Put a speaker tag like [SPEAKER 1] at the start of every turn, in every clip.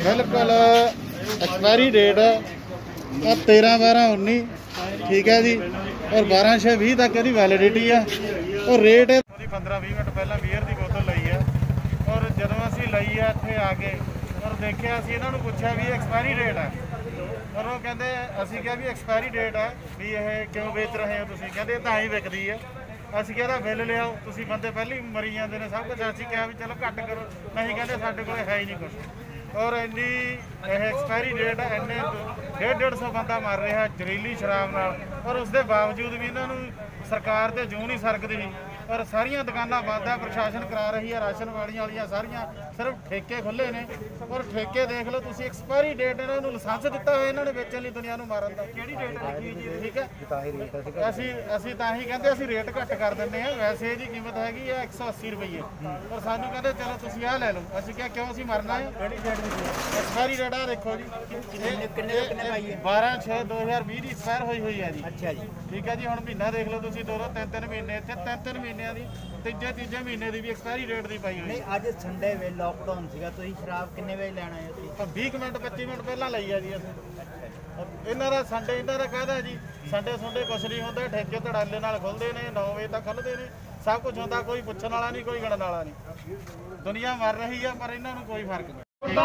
[SPEAKER 1] बिल्कुल expiry date 13/12/19 ठीक है जी और 12/6/20 तक यदी वैलिडिटी है और रेट 15-20 मिनट पहला बीयर की बोतल लई है और जो असी लई है इत्थे आके और देखिया असी इन्हों पूछा भी एक्सपायरी डेट है और वो कहते असी क्या भी एक्सपायरी डेट है भी यह क्यों बेच रहे हो तुसीं कहते तां ही विकदी है असी कहता बिल लियाओ तुसीं बंदे पहले ही मरी जाते हैं सब कुछ असी कहा भी चलो घट करो नहीं कहते साडे कोल है ही नहीं कुछ और इन्नी एक्सपायरी डेट इन्ने 150 बंदा मर रहा जहरीली शराब नाल और उसके बावजूद भी इन्हों सरकार तो जूं नहीं सरकती और सारिया दुकाना बंद है प्रशासन करा रही है राशन वालियां सारिया सिर्फ ठेके खुले ने और ठेके देख लो तुसीं एक्सपायरी डेट इन्होंने लाइसेंस दिता है इन्होंने बेचने लिए दुनिया को मारन का किहड़ी डेट लिखी जी ठीक है असी तां ही कहते असी रेट घट कर दिंदे हैं वैसे इसकी कीमत हैगी है 180 रुपये और सानू कहते चलो तुसीं आ लै लो असी क्या क्यों असी मरना है एक्सपायरी डेट आ देखो जी 12/6/2020 की एक्सपायर हुई है जी अच्छा जी ठीक है जी हुण महीना देख लो तुसीं 2-3 महीने इत्थे 3 महीनों की तीजे महीने की भी एक्सपायरी डेट की पाई हुई
[SPEAKER 2] अज संडे वे लॉकडाउन सीगा तुसीं शराब किन्ने बजे लैण आए हो
[SPEAKER 1] 20 मिनट 25 मिनट पहला लई है जी असीं इन्हां दा संडे इन्हां दा कहदा जी संडे कुछ नहीं होंदा ठेके धड़ाले नाल खुलदे ने 9 बजे तक खुलदे ने सब कुछ होंदा कोई पुछण वाला नहीं कोई गणन वाला नहीं दुनिया मर रही है पर इन्हां नूं कोई फर्क नहीं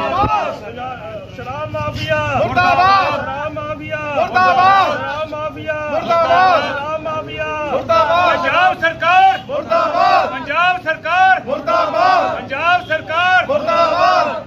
[SPEAKER 3] शराब माफिया मुर्दाबाद शराब माफिया मुर्दाबाद शराब माफिया मुर्दाबाद शराब माफिया मुर्दाबाद पंजाब सरकार मुर्दाबाद पंजाब सरकार मुर्दाबाद पंजाब सरकार मुर्दाबाद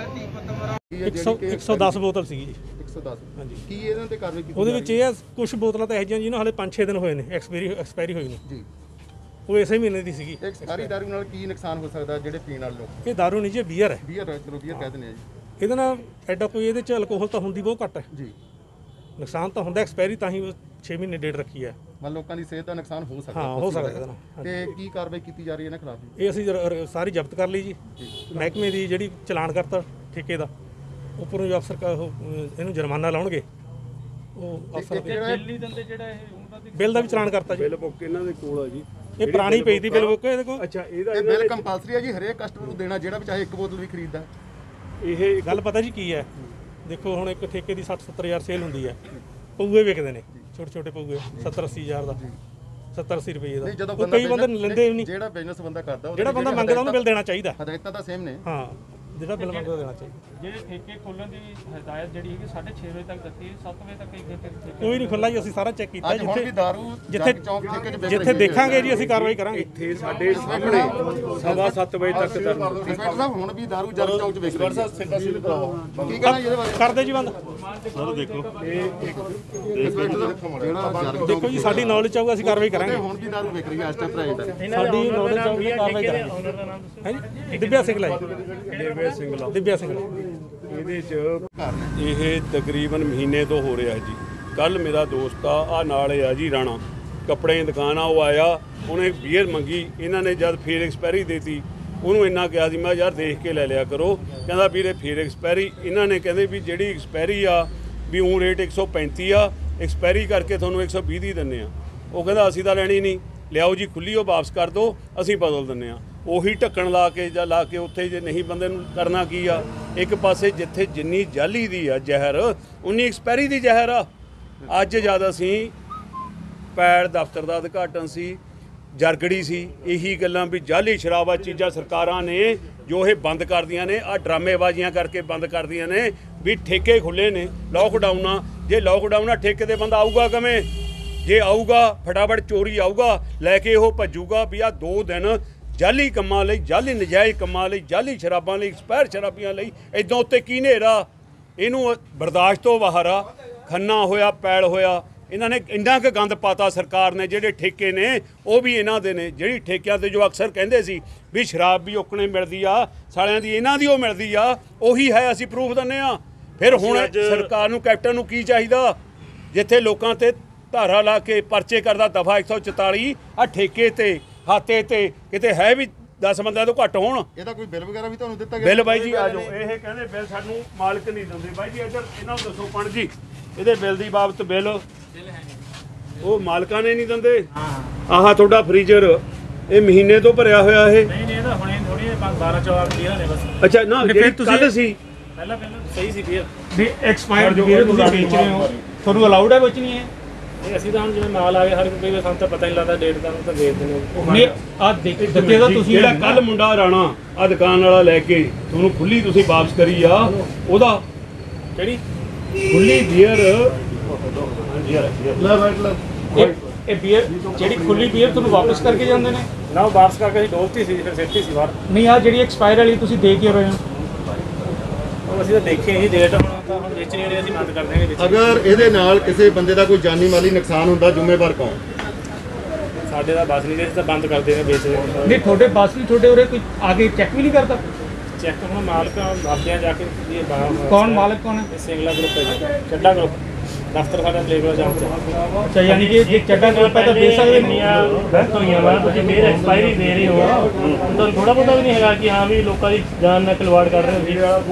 [SPEAKER 4] 110 बोतल सी जी
[SPEAKER 1] 110
[SPEAKER 4] हाँ जी
[SPEAKER 1] की ਇਹਨਾਂ ਤੇ ਕਾਰਵਾਈ ਕੀਤੀ
[SPEAKER 4] ਉਹਦੇ ਵਿੱਚ ਇਹ ਆ ਕੁਝ ਬੋਤਲਾਂ ਤਾਂ ਇਹੋ ਜਿਹੀਆਂ ਜਿਹਨਾਂ ਹਾਲੇ 5-6 ਦਿਨ ਹੋਏ ਨੇ ਐਕਸਪਾਇਰੀ ਹੋਈ ਨੇ
[SPEAKER 1] ਜੀ
[SPEAKER 4] ਉਹ ਇਸੇ ਮਹੀਨੇ ਦੀ ਸੀਗੀ
[SPEAKER 1] ਐਕਸਪਾਇਰੀ ਦਾਰੂ ਨਾਲ ਕੀ ਨੁਕਸਾਨ ਹੋ ਸਕਦਾ ਜਿਹੜੇ ਪੀਣ ਵਾਲੇ ਲੋਕ
[SPEAKER 4] ਇਹ ਦਾਰੂ ਨਹੀਂ ਜੀ ਬੀਅਰ ਹੈ
[SPEAKER 1] ਬੀਅਰ ਚਲੋ ਬੀਅਰ ਕਹਿ ਦਿੰਦੇ ਆ ਜੀ
[SPEAKER 4] ਇਹਦੇ ਨਾਲ ਐਡਾ ਕੋਈ ਇਹਦੇ ਚ ਅਲਕੋਹਲ ਤਾਂ ਹੁੰਦੀ ਬਹੁਤ ਘੱਟ ਹੈ
[SPEAKER 1] ਜੀ
[SPEAKER 4] ਨੁਕਸਾਨ ਤਾਂ ਹੁੰਦਾ ਐਕਸਪਾਇਰੀ ਤਾਂ ਹੀ 6 ਮਹੀਨੇ ਡੇਟ ਰੱਖੀ ਹੈ
[SPEAKER 1] ਮਨ ਲੋਕਾਂ ਦੀ ਸਿਹਤ ਦਾ ਨੁਕਸਾਨ ਹੋ ਸਕਦਾ
[SPEAKER 4] ਹਾਂ ਹੋ ਸਕਦਾ ਇਹਦੇ ਨਾਲ
[SPEAKER 1] ਤੇ ਕੀ ਕਾਰਵਾਈ ਕੀਤੀ ਜਾ ਰਹੀ ਹੈ ਇਹਨਾਂ ਖਿਲਾਫ
[SPEAKER 4] ਇਹ ਅਸੀਂ ਸਾਰੀ ਜ਼ਬਤ ਕਰ ਲਈ ਜੀ ਮਹਿਕਮੇ ਦੀ ਜਿਹੜੀ ਚਲਾਨ ਕਰਤਾ ਠੇਕੇ ਦਾ ਉੱਪਰੋਂ ਜੋ ਅਫਸਰ ਇਹਨੂੰ ਜੁਰਮਾਨਾ ਲਾਉਣਗੇ ਉਹ ਅਫਸਰ ਬਿੱਲ ਦਾ ਵੀ ਚਲਾਨ ਕਰਤਾ ਜੀ
[SPEAKER 3] ਬਿੱਲ ਬੁੱਕ ਇਹਨਾਂ ਦੇ ਕੋਲ ਆ ਜੀ
[SPEAKER 4] ਇਹ ਪੁਰਾਣੀ ਪਈ ਦੀ ਬਿੱਲ ਬੁੱਕ ਇਹਦੇ ਕੋਲ
[SPEAKER 3] ਅੱਛਾ
[SPEAKER 1] ਇਹ ਬਿੱਲ ਕੰਪਲਸਰੀ ਹੈ ਜੀ ਹਰੇਕ ਕਸਟਮਰ ਨੂੰ ਦੇਣਾ ਜਿਹੜਾ ਵੀ ਚਾਹੇ ਇੱਕ ਬੋਤਲ ਵੀ ਖਰੀਦਦਾ
[SPEAKER 4] ਇਹ ਗੱਲ ਪਤਾ ਜੀ ਕੀ ਹੈ ਦੇਖੋ ਹੁਣ ਇੱਕ ਠੇਕੇ ਦੀ 60-70 ਹਜ਼ਾਰ ਸੇਲ ਹੁੰਦੀ ਹੈ ਪਊਏ ਵਿਕਦੇ ਨੇ ਛੋਟੇ ਪਊਏ 70-80 ਹਜ਼ਾਰ ਦਾ 70-80 ਰੁਪਏ ਦਾ ਕਈ ਬੰਦੇ ਲੈਂਦੇ ਨਹੀਂ
[SPEAKER 1] ਜਿਹੜਾ ਬਿਜ਼ਨਸ ਬੰਦਾ ਕਰਦਾ
[SPEAKER 4] ਜਿਹੜਾ ਬੰਦਾ ਮੰਗਦਾ ਉਹਨੂੰ ਬਿੱਲ ਦੇਣਾ ਚਾਹੀਦਾ
[SPEAKER 1] ਹਦਾਇਤਾਂ ਤਾਂ ਸੇਮ ਨੇ
[SPEAKER 4] ਹਾਂ ਜਿਹੜਾ ਬਿੱਲ ਮੰਗਦਾ ਦੇਣਾ ਚਾਹੀਦਾ
[SPEAKER 5] ਜਿਹੜੇ ਠੇਕੇ ਖੋਲਣ ਦੀ ਹਦਾਇਤ ਜਿਹੜੀ ਹੈਗੀ 6:30 ਵਜੇ ਤੱਕ ਦਿੱਤੀ 7 ਵਜੇ ਤੱਕ
[SPEAKER 4] ਕੋਈ ਨਹੀਂ ਖੁੱਲਾ ਜੀ ਅਸੀਂ ਸਾਰਾ ਚੈੱਕ ਕੀਤਾ
[SPEAKER 1] ਜਿੱਥੇ ਚੌਂਕ ਠੇਕੇ 'ਚ
[SPEAKER 4] ਜਿੱਥੇ ਦੇਖਾਂਗੇ ਜੀ ਅਸੀਂ ਕਾਰਵਾਈ ਕਰਾਂਗੇ
[SPEAKER 3] ਇੱਥੇ ਸਾਡੇ ਸਾਹਮਣੇ 7:15 ਵਜੇ ਤੱਕ
[SPEAKER 1] ਇੰਸਪੈਕਟਰ ਸਾਹਿਬ ਹੁਣ ਵੀ ਦਾਰੂ ਜਰ ਚੌਂਕ 'ਚ ਵੇਚ ਰਹੇ ਕੀ ਕਹਿਣਾ ਇਹਦੇ ਬਾਰੇ
[SPEAKER 4] ਕਰਦੇ ਜੀ ਬੰਦ
[SPEAKER 3] ਸਰ ਦੇਖੋ
[SPEAKER 4] ਦੇਖੋ ਜੀ ਸਾਡੀ ਨੌਲੇਜ ਆਊਗਾ ਅਸੀਂ ਕਾਰਵਾਈ ਕਰਾਂਗੇ
[SPEAKER 1] ਹੁਣ ਵੀ ਦਾਰੂ ਵਿਕ ਰਹੀ ਹੈ ਇਸ ਟਾਈਮ ਪ੍ਰਾਈਵੇਟ
[SPEAKER 4] ਸਾਡੀ ਨੌਲੇਜ ਆਊਗੀ ਕਾਰਵਾਈ ਕਰਾਂਗੇ ਹਾਂਜੀ ਦਿਵਿਆ ਸਿੰਘਲਾ ਦਿਵਿਆ ਸਿੰਘਲਾ
[SPEAKER 3] ਇਹਦੇ 'ਚ ਇਹ ਤਕਰੀਬਨ ਮਹੀਨੇ ਤੋਂ ਹੋ ਰਿਹਾ ਜੀ ਕੱਲ ਮੇਰਾ ਦੋਸਤ ਆ ਨਾਲੇ ਆ ਜੀ ਰਾਣਾ ਕੱਪੜੇ ਦੀ ਦੁਕਾਨ ਆ ਉਹ ਆਇਆ ਉਹਨੇ ਬੀਅਰ ਮੰਗੀ ਇਹਨਾਂ ਨੇ ਜਦ ਫੇਰ ਐਕਸਪਾਇਰੀ ਦੇਤੀ ਉਹਨੂੰ ਇੰਨਾ ਕਿਹਾ ਸੀ ਮੈਂ ਯਾਰ ਦੇਖ ਕੇ ਲੈ ਲਿਆ ਕਰੋ ਕਹਿੰਦਾ ਵੀਰੇ ਫੇਰ ਐਕਸਪਾਇਰੀ ਇਹਨਾਂ ਨੇ ਕਹਿੰਦੇ ਵੀ ਜਿਹੜੀ ਐਕਸਪਾਇਰੀ ਆ ਵੀ ਉਹ ਰੇਟ 135 ਆ ਐਕਸਪਾਇਰੀ ਕਰਕੇ ਤੁਹਾਨੂੰ 120 ਦੀ ਦਿੰਦੇ ਆ ਉਹ ਕਹਿੰਦਾ ਅਸੀਂ ਤਾਂ ਲੈਣੀ ਨਹੀਂ ਲਿਆਓ ਜੀ ਖੁੱਲੀ ਉਹ ਵਾਪਸ ਕਰ ਦਿਓ ਅਸੀਂ ਬਦਲ ਦਿੰਦੇ ਆ ਉਹੀ ਢੱਕਣ ਲਾ ਕੇ ਜਾਂ ਲਾ ਕੇ ਉੱਥੇ ਜੇ ਨਹੀਂ ਬੰਦੇ ਨੂੰ ਕਰਨਾ ਕੀ ਆ ਇੱਕ ਪਾਸੇ ਜਿੱਥੇ ਜਿੰਨੀ ਜਾਲੀ ਦੀ ਆ ਜ਼ਹਿਰ ਉਨੀ ਐਕਸਪਾਇਰੀ ਦੀ ਜ਼ਹਿਰ ਆ ਅੱਜ ਜਦ ਅਸੀਂ ਪੈੜ ਦਫ਼ਤਰ ਦਾ ਉਦਘਾਟਨ ਸੀ ਜਰਗੜੀ ਸੀ ਇਹੀ ਗੱਲਾਂ ਵੀ ਜਾਲੀ ਸ਼ਰਾਬਾ ਚੀਜ਼ਾਂ ਸਰਕਾਰਾਂ ਨੇ ਜੋ ਇਹ ਬੰਦ ਕਰਦੀਆਂ ਨੇ ਆ ਡਰਾਮੇਬਾਜ਼ੀਆਂ ਕਰਕੇ ਬੰਦ ਕਰਦੀਆਂ ਨੇ ਵੀ ਠੇਕੇ ਖੁੱਲੇ ਨੇ ਲੋਕਡਾਊਨ ਆ ਜੇ ਲੋਕਡਾਊਨ ਆ ਠੇਕੇ ਤੇ ਬੰਦਾ ਆਊਗਾ ਕਿਵੇਂ ਜੇ ਆਊਗਾ ਫਟਾਫਟ ਚੋਰੀ ਆਊਗਾ ਲੈ ਕੇ ਉਹ ਭੱਜੂਗਾ ਵੀ ਆ 2 ਦਿਨ ਜਾਲੀ ਕੰਮਾਂ ਲਈ ਜਾਲੀ ਨਜਾਇਜ਼ ਕੰਮਾਂ ਲਈ ਜਾਲੀ ਸ਼ਰਾਬਾਂ ਲਈ ਐਕਸਪਾਇਰ ਸ਼ਰਾਬੀਆਂ ਲਈ ਇੱਦਾਂ ਉੱਤੇ ਕੀ ਹਨੇਰਾ ਇਹਨੂੰ ਬਰਦਾਸ਼ਤ ਤੋਂ ਬਾਹਰ ਆ ਖੰਨਾ ਹੋਇਆ ਪੈਲ ਹੋਇਆ ਇਹਨਾਂ ਨੇ ਇੰਨਾ ਕੁ ਗੰਦ ਪਾਤਾ ਸਰਕਾਰ ਨੇ ਜਿਹੜੇ ਠੇਕੇ ਨੇ ਉਹ ਵੀ ਇਹਨਾਂ ਦੇ ਨੇ ਜਿਹੜੀ ਠੇਕਿਆਂ ਤੇ ਜੋ ਅਕਸਰ ਕਹਿੰਦੇ ਸੀ ਵੀ ਸ਼ਰਾਬ ਵੀ ਓਕਣੇ ਮਿਲਦੀ ਆ ਸਾਲਿਆਂ ਦੀ ਇਹਨਾਂ ਦੀ ਉਹ ਮਿਲਦੀ ਆ ਉਹੀ ਹੈ ਅਸੀਂ ਪ੍ਰੂਫ ਦਿੰਦੇ ਆ ਫਿਰ ਹੁਣ ਸਰਕਾਰ ਨੂੰ ਕੈਪਟਨ ਨੂੰ ਕੀ ਚਾਹੀਦਾ ਜਿੱਥੇ ਲੋਕਾਂ ਤੇ ਧਾਰਾ ਲਾ ਕੇ ਪਰਚੇ ਕਰਦਾ ਦਫਾ 144 ਆ ਠੇਕੇ ਤੇ ਹਾਤੇ ਤੇ ਕਿਤੇ ਹੈ ਵੀ 10 ਬੰਦਿਆਂ ਤੋਂ ਘੱਟ ਹੋਣ
[SPEAKER 1] ਇਹਦਾ ਕੋਈ ਬਿੱਲ ਵਗੈਰਾ ਵੀ ਤੁਹਾਨੂੰ ਦਿੱਤਾ ਗਿਆ
[SPEAKER 3] ਬਿੱਲ ਬਾਈ ਜੀ ਆ ਜਾਓ ਇਹ ਕਹਿੰਦੇ ਬਿੱਲ ਸਾਨੂੰ ਮਾਲਕ ਨਹੀਂ ਦਿੰਦੇ ਬਾਈ ਜੀ ਇੱਧਰ ਇਹਨਾਂ ਨੂੰ ਦੱਸੋ ਪਣ ਜੀ ਇਹਦੇ ਬਿੱਲ ਦੀ ਬਾਬਤ ਬਿੱਲ ਉਹ ਮਾਲਕਾਂ ਨੇ ਨਹੀਂ ਦਿੰਦੇ ਆਹ ਤੁਹਾਡਾ ਫ੍ਰੀਜ਼ਰ ਇਹ ਮਹੀਨੇ ਤੋਂ ਭਰਿਆ ਹੋਇਆ ਇਹ
[SPEAKER 5] ਨਹੀਂ ਇਹ ਤਾਂ ਹੁਣੇ ਥੋੜੀ 12-14 ਨੇ ਬਸ
[SPEAKER 3] ਅੱਛਾ ਨਾ ਜਿਹੜੀ ਕੱਲ ਸੀ
[SPEAKER 5] ਪਹਿਲਾਂ ਸਹੀ ਸੀ ਬੀਅਰ
[SPEAKER 4] ਨਹੀਂ ਐਕਸਪਾਇਰਡ ਬੀਅਰ ਤੁਸੀਂ ਵੇਚ ਰਹੇ ਹੋ, ਤੁਹਾਨੂੰ ਅਲਾਉਡ ਹੈ ਵੇਚਣੀ ਹੈ?
[SPEAKER 5] ਨਹੀਂ ਅਸੀਂ ਤਾਂ ਹੁਣ ਜਿਵੇਂ ਮਾਲ ਆ ਗਿਆ ਹਰ ਕੋਈ ਸਾਨੂੰ ਤਾਂ ਪਤਾ ਨਹੀਂ ਲੱਗਦਾ ਡੇਟ ਦਾ, ਤਾਂ ਵੇਚ ਦਿੰਦੇ
[SPEAKER 4] ਨਹੀਂ ਆ ਦਿੱਤੇ ਤਾਂ ਤੁਸੀਂ
[SPEAKER 3] ਜਿਹੜਾ ਕੱਲ ਮੁੰਡਾ ਰਾਣਾ ਆ ਦੁਕਾਨ ਵਾਲਾ ਲੈ ਕੇ ਤੁਹਾਨੂੰ ਖੁੱਲੀ ਤੁਸੀਂ ਵਾਪਸ ਕਰੀ ਆ, ਉਹਦਾ
[SPEAKER 5] ਕਿਹੜੀ
[SPEAKER 3] ਖੁੱਲੀ ਬੀਅਰ
[SPEAKER 5] ਇਹ ਬੀਅਰ ਜਿਹੜੀ ਖੁੱਲੀ ਬੀਅਰ ਤੁਹਾਨੂੰ ਵਾਪਸ ਕਰਕੇ ਜਾਂਦੇ ਨੇ ਨਾ, ਉਹ ਵਾਪਸ ਕਰਕੇ ਅਸੀਂ ਡੋਲਤੀ ਸੀ ਫਿਰ ਸਿੱਟੀ ਸੀ ਬਾਹਰ।
[SPEAKER 4] ਨਹੀਂ ਆ ਜਿਹੜੀ ਐਕਸਪਾਇਰ ਵਾਲੀ ਤੁਸੀਂ ਦੇ ਕੇ ਰਹੇ ਹੋ?
[SPEAKER 5] ਉਹ ਅਸੀਂ ਤਾਂ ਦੇਖੇ ਨਹੀਂ ਡੇਟ, ਹੁਣ ਤਾਂ ਹੁਣ ਵੇਚਣੀ ਵਾਲੀ ਅਸੀਂ ਬੰਦ ਕਰ ਦੇਵਾਂਗੇ ਵਿੱਚ।
[SPEAKER 6] ਅਗਰ ਇਹਦੇ ਨਾਲ ਕਿਸੇ ਬੰਦੇ ਦਾ ਕੋਈ ਜਾਨੀ ਮਾਲੀ ਨੁਕਸਾਨ ਹੁੰਦਾ ਜ਼ਿੰਮੇਵਾਰ ਕੌਣ?
[SPEAKER 5] ਸਾਡੇ ਦਾ ਬਸ ਨਹੀਂ, ਅਸੀਂ ਤਾਂ ਬੰਦ ਕਰ ਦੇਵਾਂਗੇ ਵੇਚ ਦੇਵਾਂਗੇ।
[SPEAKER 4] ਨਹੀਂ ਤੁਹਾਡੇ ਬੱਸ ਵੀ ਤੁਹਾਡੇ ਉਰੇ ਕੋਈ ਆ ਕੇ ਚੈੱਕ ਵੀ ਨਹੀਂ ਕਰਦਾ?
[SPEAKER 5] ਚੈੱਕ ਹੁਣ ਮਾਲਕ ਦੱਸਦੇ ਆ ਜਾ ਕੇ ਇਹ
[SPEAKER 4] ਕੌਣ ਮਾਲਕ ਕੌਣ ਹੈ?
[SPEAKER 5] ਸਿੰਗਲਾ ਗਰੁੱਪ ਹੈ ਜੀ, ਚੱਡਾ ਗਰੁੱਪ, ਦਫ਼ਤਰ ਸਾਡਾ ਲੇਬਰ ਜਾਮ ਚ।
[SPEAKER 4] ਅੱਛਾ, ਯਾਨੀ ਕਿ ਜੇ ਚੱਡਾ ਗਰੁੱਪ ਹੈ ਤਾਂ ਦੇ ਸਕਦੇ ਨੇ?
[SPEAKER 5] ਗਲਤ ਹੋਈਆਂ ਵਾ, ਤੁਸੀਂ ਮੇਰ ਐਕਸਪਾਇਰੀ ਦੇ ਰਹੇ ਹੋ, ਤੁਹਾਨੂੰ ਥੋੜਾ ਬਹੁਤਾ ਵੀ ਨਹੀਂ ਹੈਗਾ ਕਿ ਹਾਂ ਵੀ ਲੋਕਾਂ ਦੀ ਜਾਨ ਨਾਲ ਖਿਲਵਾੜ ਕਰ ਰਹੇ ਹੋ ਜੀ।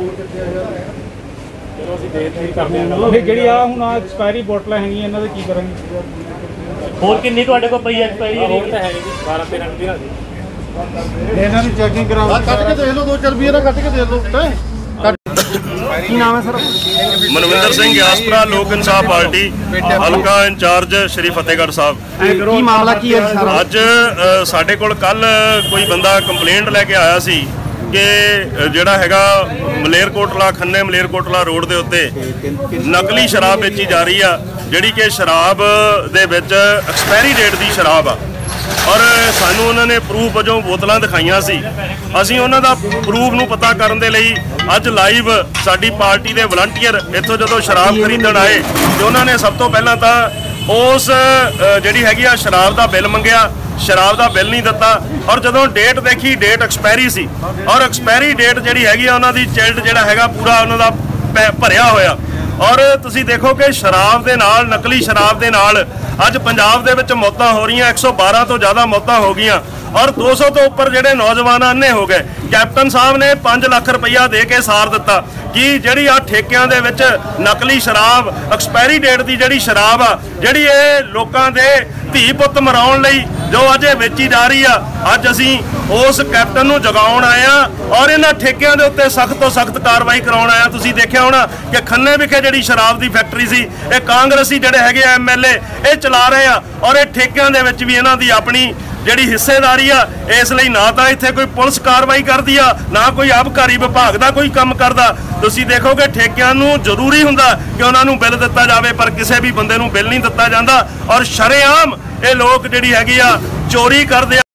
[SPEAKER 5] ਚਲੋ ਅਸੀਂ ਦੇਖ ਨਹੀਂ ਕਰਦੇ ਹਾਂ।
[SPEAKER 4] ਨਹੀਂ ਜਿਹੜੀ ਆ ਹੁਣ ਆ ਐਕਸਪਾਇਰੀ ਬੋਟਲਾਂ ਹੈਗੀਆਂ ਇਹਨਾਂ ਦਾ ਕੀ ਕਰਾਂਗੇ?
[SPEAKER 5] ਹੋਰ ਕਿੰਨੀ ਤੁਹਾਡੇ ਕੋਲ ਪਈ ਐਕਸਪਾਇਰੀ? ਹੋਰ ਤਾਂ ਹੈ ਨਹੀਂ ਜੀ, 12-13 ਦਿਨਾਂ ਦੀ।
[SPEAKER 1] ਇਹਨਾਂ ਦੀ ਚੈਕਿੰਗ ਕਰਾਓ।
[SPEAKER 6] ਕੱਟ ਕੇ ਦੇਖ ਲਓ, 2-4 ਬੀਅਰਾਂ ਕੱਟ ਕੇ ਦੇ ਦਿਓ ਉੱਤੇ। ਕੀ ਨਾਮ ਹੈ ਸਰ?
[SPEAKER 7] ਮਨਵਿੰਦਰ ਸਿੰਘ ਗਿਆਸਪੁਰਾ, ਲੋਕ ਇਨਸਾਫ ਪਾਰਟੀ ਹਲਕਾ ਇੰਚਾਰਜ ਸ਼੍ਰੀ ਫਤਿਹਗੜ੍ਹ ਸਾਹਿਬ।
[SPEAKER 6] ਕੀ ਮਾਮਲਾ ਕੀ ਹੈ ਸਾਰਾ?
[SPEAKER 7] ਅੱਜ ਸਾਡੇ ਕੋਲ ਕੱਲ ਕੋਈ ਬੰਦਾ ਕੰਪਲੇਂਟ ਲੈ ਕੇ ਆਇਆ ਸੀ ਕਿ ਜਿਹੜਾ ਹੈਗਾ ਮਲੇਰਕੋਟਲਾ ਖੰਨੇ ਮਲੇਰਕੋਟਲਾ ਰੋਡ ਦੇ ਉੱਤੇ ਨਕਲੀ ਸ਼ਰਾਬ ਵੇਚੀ ਜਾ ਰਹੀ ਆ, ਜਿਹੜੀ ਕਿ ਸ਼ਰਾਬ ਦੇ ਵਿੱਚ ਐਕਸਪਾਇਰੀ ਡੇਟ ਦੀ ਸ਼ਰਾਬ ਆ। ਔਰ ਸਾਨੂੰ ਉਹਨਾਂ ਨੇ ਪ੍ਰੂਫ ਵਜੋਂ ਬੋਤਲਾਂ ਦਿਖਾਈਆਂ ਸੀ। ਅਸੀਂ ਉਹਨਾਂ ਦਾ ਪ੍ਰੂਫ ਨੂੰ ਪਤਾ ਕਰਨ ਦੇ ਲਈ ਅੱਜ ਲਾਈਵ ਸਾਡੀ ਪਾਰਟੀ ਦੇ ਵਲੰਟੀਅਰ ਇੱਥੋਂ ਜਦੋਂ ਸ਼ਰਾਬ ਖਰੀਦਣ ਆਏ ਤੇ ਉਹਨਾਂ ਨੇ ਸਭ ਤੋਂ ਪਹਿਲਾਂ ਤਾਂ ਉਸ ਜਿਹੜੀ ਹੈਗੀ ਆ ਸ਼ਰਾਬ ਦਾ ਬਿੱਲ ਮੰਗਿਆ, ਸ਼ਰਾਬ ਦਾ ਬਿੱਲ ਨਹੀਂ ਦਿੱਤਾ। ਔਰ ਜਦੋਂ ਡੇਟ ਦੇਖੀ, ਡੇਟ ਐਕਸਪਾਇਰੀ ਸੀ। ਔਰ ਐਕਸਪਾਇਰੀ ਡੇਟ ਜਿਹੜੀ ਹੈਗੀ ਆ ਉਹਨਾਂ ਦੀ ਚਿਲਡ ਜਿਹੜਾ ਹੈਗਾ ਪੂਰਾ ਉਹਨਾਂ ਦਾ ਭਰਿਆ ਹੋਇਆ। ਔਰ ਤੁਸੀਂ ਦੇਖੋ ਕਿ ਸ਼ਰਾਬ ਦੇ ਨਾਲ, ਨਕਲੀ ਸ਼ਰਾਬ ਦੇ ਨਾਲ ਅੱਜ ਪੰਜਾਬ ਦੇ ਵਿੱਚ ਮੌਤਾਂ ਹੋ ਰਹੀਆਂ, 112 ਤੋਂ ਜ਼ਿਆਦਾ ਮੌਤਾਂ ਹੋ ਗਈਆਂ। ਔਰ 200 ਤੋਂ ਉੱਪਰ ਜਿਹੜੇ ਨੌਜਵਾਨ ਅੰਨੇ ਹੋ ਗਏ। ਕੈਪਟਨ ਸਾਹਿਬ ਨੇ 5 ਲੱਖ ਰੁਪਈਆ ਦੇ ਕੇ ਸਾਰ ਦਿੱਤਾ ਕਿ ਜਿਹੜੀ ਆ ਠੇਕਿਆਂ ਦੇ ਵਿੱਚ ਨਕਲੀ ਸ਼ਰਾਬ, ਐਕਸਪਾਇਰੀ ਡੇਟ ਦੀ ਜਿਹੜੀ ਸ਼ਰਾਬ ਆ, ਜਿਹੜੀ ਇਹ ਲੋਕਾਂ ਦੇ ਧੀ ਪੁੱਤ ਮਰਾਉਣ ਲਈ ਜੋ ਅੱਜ ਇਹ ਵੇਚੀ ਜਾ ਰਹੀ ਆ, ਅੱਜ ਅਸੀਂ ਉਸ ਕੈਪਟਨ ਨੂੰ ਜਗਾਉਣ ਆਏ ਆ ਔਰ ਇਹਨਾਂ ਠੇਕਿਆਂ ਦੇ ਉੱਤੇ ਸਖਤ ਤੋਂ ਸਖਤ ਕਾਰਵਾਈ ਕਰਾਉਣ ਆਇਆ। ਤੁਸੀਂ ਦੇਖਿਆ ਹੋਣਾ ਕਿ ਖੰਨੇ ਵਿਖੇ ਜਿਹੜੀ ਸ਼ਰਾਬ ਦੀ ਫੈਕਟਰੀ ਸੀ, ਇਹ ਕਾਂਗਰਸੀ ਜਿਹੜੇ ਹੈਗੇ ਆ MLA ਇਹ ਚਲਾ ਰਹੇ ਆ। ਔਰ ਇਹ ਠੇਕਿਆਂ ਦੇ ਵਿੱਚ ਵੀ ਇਹਨਾਂ ਦੀ ਆਪਣੀ ਜਿਹੜੀ ਹਿੱਸੇਦਾਰੀ ਆ। ਇਸ ਲਈ ਨਾ ਤਾਂ ਇੱਥੇ ਕੋਈ ਪੁਲਿਸ ਕਾਰਵਾਈ ਕਰਦੀ ਆ, ਨਾ ਕੋਈ ਆਬਕਾਰੀ ਵਿਭਾਗ ਦਾ ਕੋਈ ਕੰਮ ਕਰਦਾ। ਤੁਸੀਂ ਦੇਖੋਗੇ ਠੇਕਿਆਂ ਨੂੰ ਜ਼ਰੂਰੀ ਹੁੰਦਾ ਕਿ ਉਹਨਾਂ ਨੂੰ ਬਿੱਲ ਦਿੱਤਾ ਜਾਵੇ, ਪਰ ਕਿਸੇ ਵੀ ਬੰਦੇ ਨੂੰ ਬਿੱਲ ਨਹੀਂ ਦਿੱਤਾ ਜਾਂਦਾ। ਔਰ ਸ਼ਰੇਆਮ ਇਹ ਲੋਕ ਜਿਹੜੀ ਹੈਗੀ ਆ ਚੋਰੀ ਕਰਦੇ ਆ।